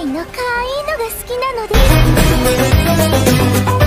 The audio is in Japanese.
いの可愛いのが好きなのです。